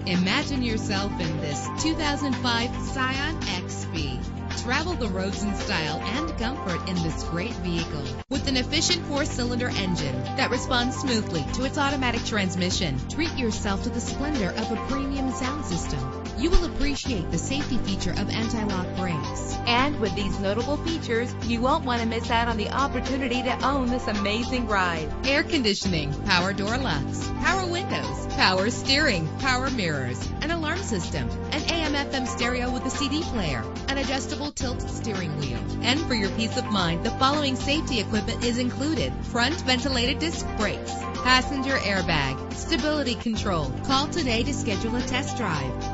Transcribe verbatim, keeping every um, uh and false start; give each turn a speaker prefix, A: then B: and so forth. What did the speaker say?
A: Imagine yourself in this two thousand five Scion X B. Travel the roads in style and comfort in this great vehicle. With an efficient four-cylinder engine that responds smoothly to its automatic transmission, treat yourself to the splendor of a premium sound system. You will appreciate the safety feature of anti-lock brakes. And with these notable features, you won't want to miss out on the opportunity to own this amazing ride. Air conditioning, power door locks, power windows, power steering, power mirrors, an alarm system, an A M F M stereo with a C D player, an adjustable tilt steering wheel. And for your peace of mind, the following safety equipment is included: front ventilated disc brakes, passenger airbag, stability control. Call today to schedule a test drive.